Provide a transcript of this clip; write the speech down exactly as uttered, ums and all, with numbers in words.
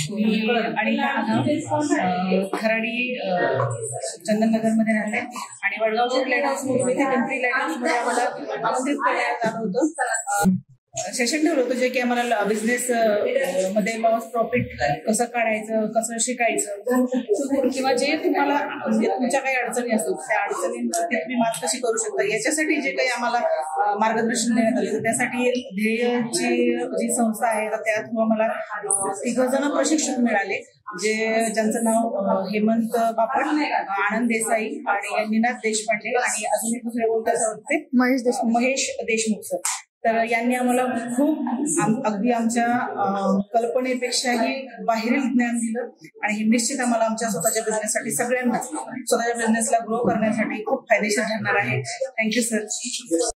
मी अनिता आगाव खराडी चंदननगरमध्ये राहते आणि वडगाव लाईट हाऊसमधून इथे पिंपरी लाईट हाऊसमध्ये आम्हाला आमंत्रित करण्यात आलं होतं. सेशन ठेवलं होतं जे की आम्हाला बिझनेस मध्ये लॉस प्रॉफिट कसं काढायचं, कसं शिकायचं किंवा जे तुम्हाला तुमच्या काही अडचणी असतात त्या अडचणींवरती तुम्ही मात कशी करू शकता याच्यासाठी जे काही आम्हाला मार्गदर्शन देण्यात आलं. त्यासाठी ध्येयची जी संस्था आहे तर त्या थ्रू आम्हाला तिघ जण प्रशिक्षक मिळाले जे ज्यांचं नाव हेमंत बापट, आनंद देसाई आणि निनाद देशपांडे आणि अजून एक दुसरे बोलतात होते महेश देशमुख महेश देशमुख सर. तर यांनी आम्हाला खूप अगदी आमच्या कल्पनेपेक्षाही बाहेरील ज्ञान दिलं आणि हे निश्चित आम्हाला आमच्या स्वतःच्या बिझनेससाठी सगळ्यांना स्वतःच्या बिझनेसला ग्रो करण्यासाठी खूप फायदेशीर ठरणार आहे. Thank you sir.